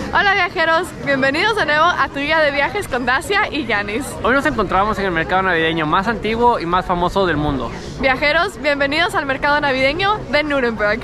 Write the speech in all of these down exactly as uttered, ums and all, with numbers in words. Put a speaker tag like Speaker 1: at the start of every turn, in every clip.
Speaker 1: Hola viajeros, bienvenidos de nuevo a tu guía de viajes con Dacia y Yanis.
Speaker 2: Hoy nos encontramos en el mercado navideño más antiguo y más famoso del mundo.
Speaker 1: Viajeros, bienvenidos al mercado navideño de Nuremberg.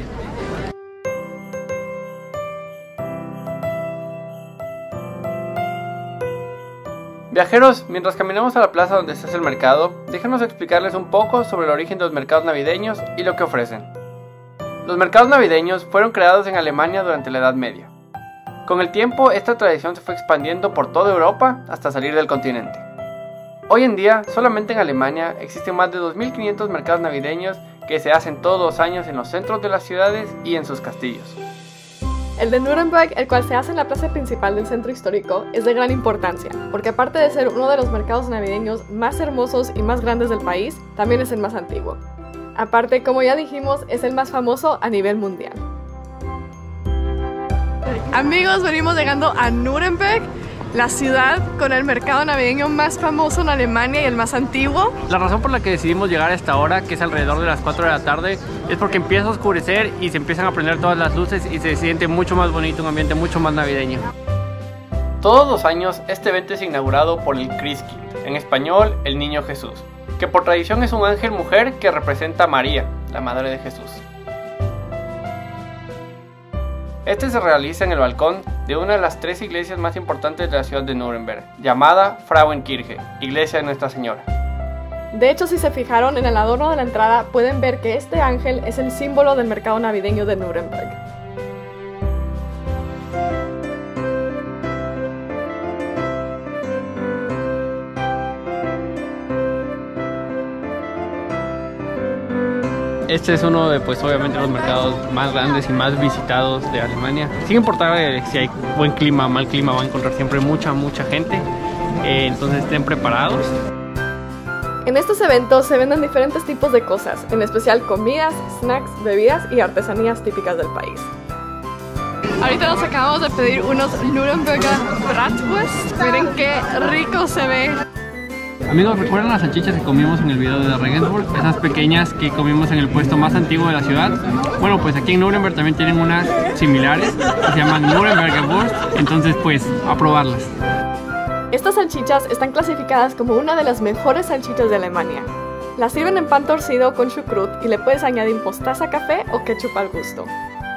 Speaker 2: Viajeros, mientras caminamos a la plaza donde está el mercado, déjenos explicarles un poco sobre el origen de los mercados navideños y lo que ofrecen. Los mercados navideños fueron creados en Alemania durante la Edad Media. Con el tiempo, esta tradición se fue expandiendo por toda Europa hasta salir del continente. Hoy en día, solamente en Alemania existen más de dos mil quinientos mercados navideños que se hacen todos los años en los centros de las ciudades y en sus castillos.
Speaker 1: El de Nuremberg, el cual se hace en la plaza principal del centro histórico, es de gran importancia, porque aparte de ser uno de los mercados navideños más hermosos y más grandes del país, también es el más antiguo. Aparte, como ya dijimos, es el más famoso a nivel mundial. Amigos, venimos llegando a Nuremberg, la ciudad con el mercado navideño más famoso en Alemania y el más antiguo.
Speaker 2: La razón por la que decidimos llegar a esta hora, que es alrededor de las cuatro de la tarde, es porque empieza a oscurecer y se empiezan a prender todas las luces y se siente mucho más bonito, un ambiente mucho más navideño. Todos los años este evento es inaugurado por el Christkind, en español el Niño Jesús, que por tradición es un ángel mujer que representa a María, la madre de Jesús. Este se realiza en el balcón de una de las tres iglesias más importantes de la ciudad de Nuremberg, llamada Frauenkirche, Iglesia de Nuestra Señora.
Speaker 1: De hecho, si se fijaron en el adorno de la entrada, pueden ver que este ángel es el símbolo del mercado navideño de Nuremberg.
Speaker 2: Este es uno de, pues obviamente, los mercados más grandes y más visitados de Alemania. Sin importar eh, si hay buen clima o mal clima, van a encontrar siempre mucha, mucha gente. Eh, entonces estén preparados.
Speaker 1: En estos eventos se venden diferentes tipos de cosas, en especial comidas, snacks, bebidas y artesanías típicas del país. Ahorita nos acabamos de pedir unos Nuremberger Bratwurst. Miren qué rico se ve.
Speaker 2: Amigos, ¿recuerdan las salchichas que comimos en el video de Regensburg? Esas pequeñas que comimos en el puesto más antiguo de la ciudad. Bueno, pues aquí en Nuremberg también tienen unas similares que se llaman Nuremberger Wurst. Entonces, pues, a probarlas.
Speaker 1: Estas salchichas están clasificadas como una de las mejores salchichas de Alemania. Las sirven en pan torcido con chucrut y le puedes añadir mostaza, café o ketchup al gusto.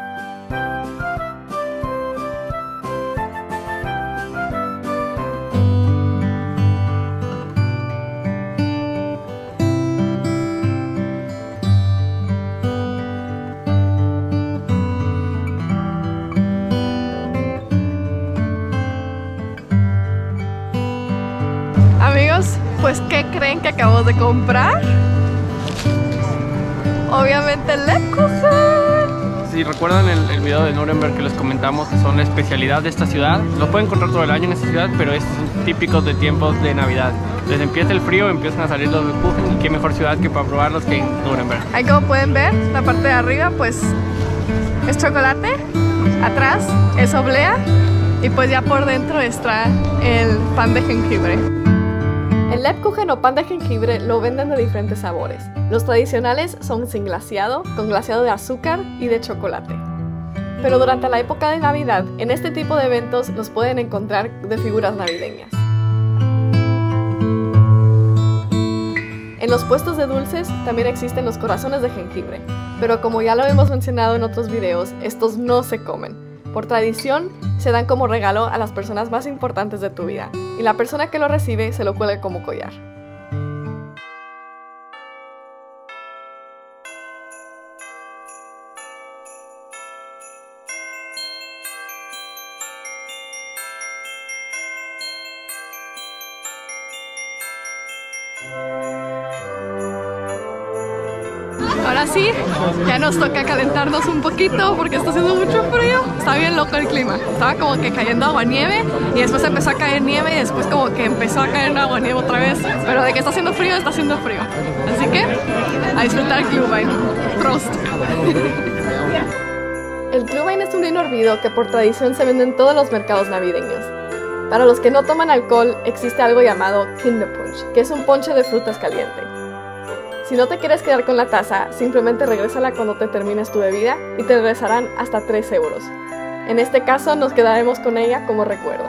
Speaker 1: Amigos, pues ¿qué creen que acabamos de comprar? Obviamente el Lebkuchen.
Speaker 2: Si recuerdan el, el video de Nuremberg que les comentamos que son la especialidad de esta ciudad, los pueden encontrar todo el año en esta ciudad, pero estos son típicos de tiempos de Navidad. Desde empieza el frío, empiezan a salir los Lebkuchen y qué mejor ciudad que para probarlos que en Nuremberg.
Speaker 1: Ahí como pueden ver, la parte de arriba pues es chocolate, atrás es oblea y pues ya por dentro está el pan de jengibre. El Lebkuchen o pan de jengibre lo venden de diferentes sabores. Los tradicionales son sin glaseado, con glaseado de azúcar y de chocolate. Pero durante la época de Navidad, en este tipo de eventos los pueden encontrar de figuras navideñas. En los puestos de dulces también existen los corazones de jengibre, pero como ya lo hemos mencionado en otros videos, estos no se comen. Por tradición, se dan como regalo a las personas más importantes de tu vida, y la persona que lo recibe se lo cuelga como collar. Ahora sí, ya nos toca calentarnos un poquito porque está haciendo mucho frío. Está bien loco el clima. Estaba como que cayendo agua-nieve y después empezó a caer nieve y después como que empezó a caer agua-nieve otra vez. Pero de que está haciendo frío, está haciendo frío. Así que a disfrutar el Glühwein. Prost. El Glühwein es un vino hervido que por tradición se vende en todos los mercados navideños. Para los que no toman alcohol, existe algo llamado Kinderpunsch, que es un ponche de frutas caliente. Si no te quieres quedar con la taza, simplemente regrésala cuando te termines tu bebida y te regresarán hasta tres euros. En este caso nos quedaremos con ella como recuerdo.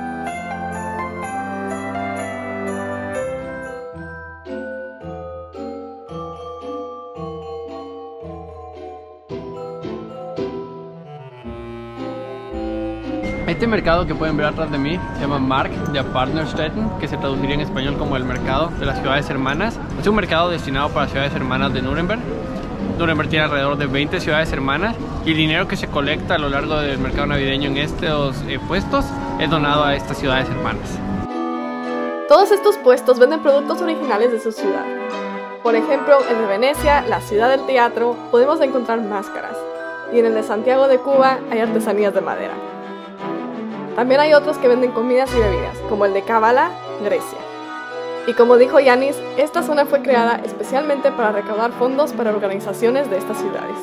Speaker 2: Este mercado que pueden ver atrás de mí se llama Markt der Partnerstädten, que se traduciría en español como el mercado de las ciudades hermanas. Es un mercado destinado para ciudades hermanas de Nuremberg. Nuremberg tiene alrededor de veinte ciudades hermanas y el dinero que se colecta a lo largo del mercado navideño en estos eh, puestos es donado a estas ciudades hermanas.
Speaker 1: Todos estos puestos venden productos originales de su ciudad. Por ejemplo, en el de Venecia, la ciudad del teatro, podemos encontrar máscaras. Y en el de Santiago de Cuba hay artesanías de madera. También hay otros que venden comidas y bebidas, como el de Kavala, Grecia. Y como dijo Yanis, esta zona fue creada especialmente para recaudar fondos para organizaciones de estas ciudades.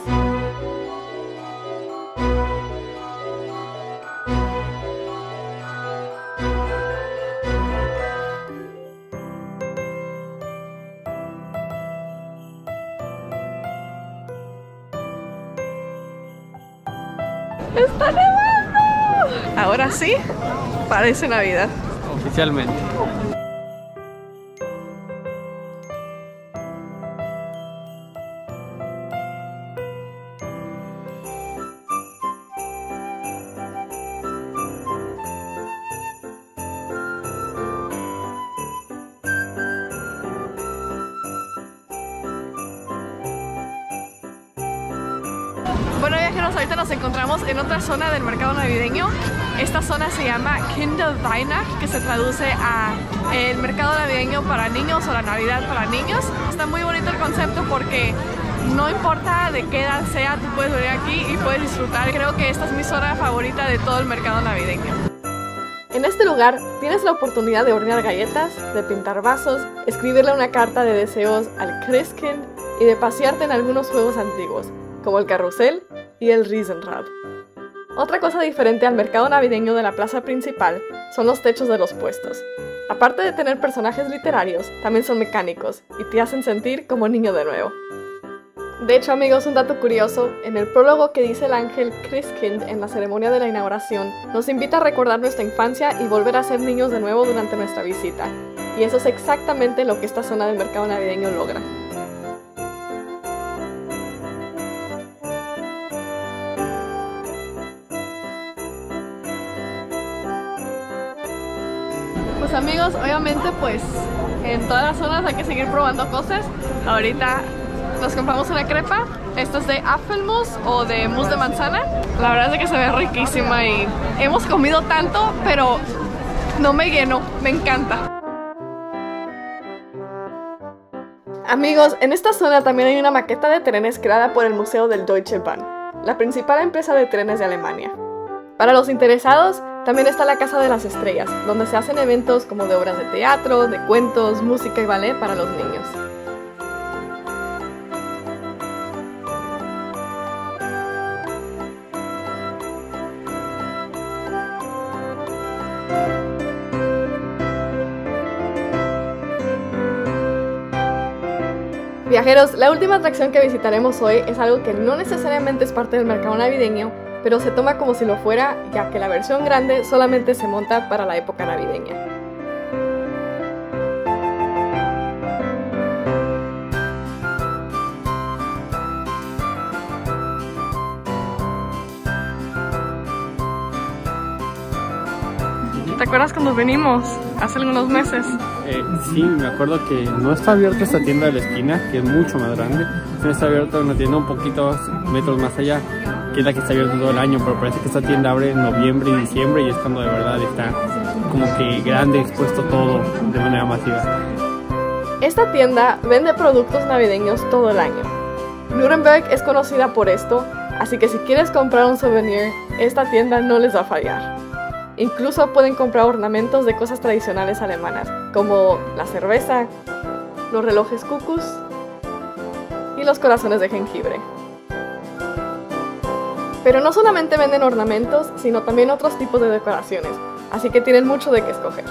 Speaker 1: ¡Está nevando! Ahora sí, parece Navidad.
Speaker 2: Oficialmente.
Speaker 1: Bueno, viajeros, ahorita nos encontramos en otra zona del mercado navideño. Esta zona se llama Kinderweihnacht, que se traduce a el mercado navideño para niños o la Navidad para niños. Está muy bonito el concepto porque no importa de qué edad sea, tú puedes venir aquí y puedes disfrutar. Creo que esta es mi zona favorita de todo el mercado navideño. En este lugar tienes la oportunidad de hornear galletas, de pintar vasos, escribirle una carta de deseos al Christkind y de pasearte en algunos juegos antiguos, como el carrusel y el Riesenrad. Otra cosa diferente al mercado navideño de la plaza principal son los techos de los puestos. Aparte de tener personajes literarios, también son mecánicos y te hacen sentir como niño de nuevo. De hecho, amigos, un dato curioso, en el prólogo que dice el ángel Christkind en la ceremonia de la inauguración, nos invita a recordar nuestra infancia y volver a ser niños de nuevo durante nuestra visita. Y eso es exactamente lo que esta zona del mercado navideño logra. Pues amigos, obviamente pues en todas las zonas hay que seguir probando cosas. Ahorita nos compramos una crepa. Esta es de Apfelmus o de mousse de manzana. La verdad es que se ve riquísima y hemos comido tanto, pero no me lleno, me encanta. Amigos, en esta zona también hay una maqueta de trenes creada por el Museo del Deutsche Bahn, la principal empresa de trenes de Alemania. Para los interesados, también está la Casa de las Estrellas, donde se hacen eventos como de obras de teatro, de cuentos, música y ballet para los niños. Viajeros, la última atracción que visitaremos hoy es algo que no necesariamente es parte del mercado navideño, pero se toma como si lo fuera, ya que la versión grande solamente se monta para la época navideña. ¿Te acuerdas cuando venimos hace algunos meses?
Speaker 2: Eh, sí, me acuerdo que no está abierta esta tienda de la esquina, que es mucho más grande. No está abierta una tienda un poquito metros más allá, que es la que está abierta todo el año, pero parece que esta tienda abre en noviembre y diciembre y es cuando de verdad está como que grande, expuesto todo de manera masiva.
Speaker 1: Esta tienda vende productos navideños todo el año. Nuremberg es conocida por esto, así que si quieres comprar un souvenir, esta tienda no les va a fallar. Incluso pueden comprar ornamentos de cosas tradicionales alemanas, como la cerveza, los relojes cucus y los corazones de jengibre. Pero no solamente venden ornamentos, sino también otros tipos de decoraciones, así que tienen mucho de qué escoger.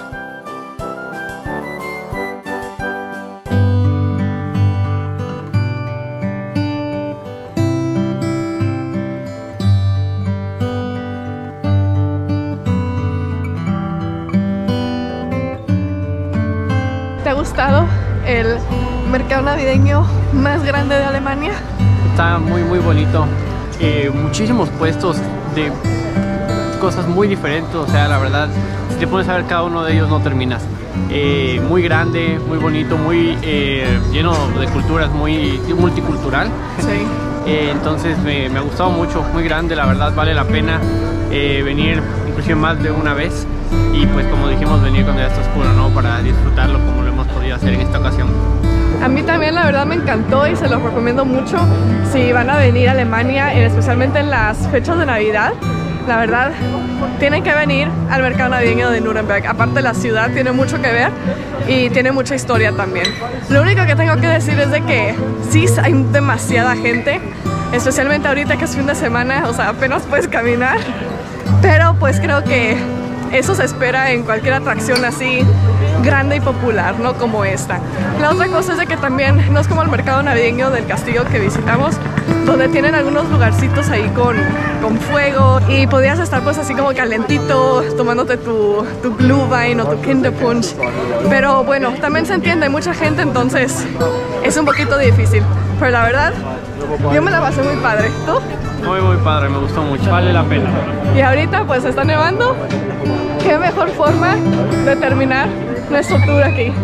Speaker 1: gustado el mercado navideño más grande de Alemania?
Speaker 2: Está muy muy bonito, eh, muchísimos puestos de cosas muy diferentes, o sea, la verdad, si te pones a ver cada uno de ellos no terminas. Eh, muy grande, muy bonito, muy eh, lleno de culturas, muy multicultural.
Speaker 1: Sí.
Speaker 2: Eh, entonces me, me ha gustado mucho, muy grande, la verdad vale la pena eh, venir inclusive más de una vez y pues como dijimos venir cuando ya está oscuro, ¿no? Para disfrutarlo como lo hemos podido hacer en esta ocasión.
Speaker 1: A mí también la verdad me encantó y se los recomiendo mucho si van a venir a Alemania, especialmente en las fechas de Navidad. La verdad, tienen que venir al mercado navideño de Nuremberg. Aparte, la ciudad tiene mucho que ver y tiene mucha historia también. Lo único que tengo que decir es de que sí hay demasiada gente, especialmente ahorita que es fin de semana, o sea, apenas puedes caminar. Pero pues creo que eso se espera en cualquier atracción así grande y popular, ¿no? Como esta. La otra cosa es de que también no es como el mercado navideño del castillo que visitamos, donde tienen algunos lugarcitos ahí con, con fuego y podías estar pues así como calentito tomándote tu, tu Glühwein o tu Kinderpunsch. Pero bueno, también se entiende, hay mucha gente, entonces es un poquito difícil. Pero la verdad, yo me la pasé muy padre. ¿Tú?
Speaker 2: Muy muy padre, me gustó mucho, vale la pena.
Speaker 1: Y ahorita pues está nevando. ¿Qué mejor forma de terminar nuestro tour aquí?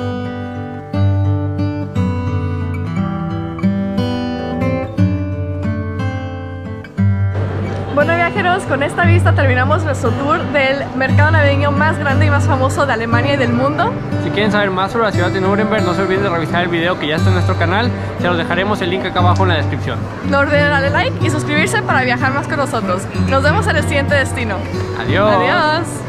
Speaker 1: Bueno, viajeros, con esta vista terminamos nuestro tour del mercado navideño más grande y más famoso de Alemania y del mundo.
Speaker 2: Si quieren saber más sobre la ciudad de Nuremberg, no se olviden de revisar el video que ya está en nuestro canal. Se los dejaremos el link acá abajo en la descripción.
Speaker 1: No olviden darle like y suscribirse para viajar más con nosotros. Nos vemos en el siguiente destino.
Speaker 2: Adiós.
Speaker 1: Adiós.